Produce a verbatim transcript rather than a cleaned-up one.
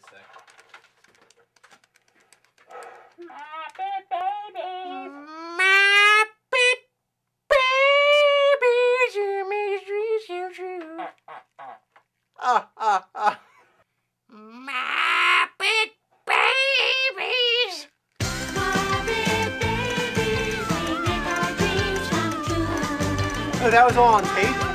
sec. Muppet babies. Muppet babies, you mystery so true. Ah, ah, ah. Muppet babies. Muppet babies, we make our dreams come true. Oh, that was all on tape?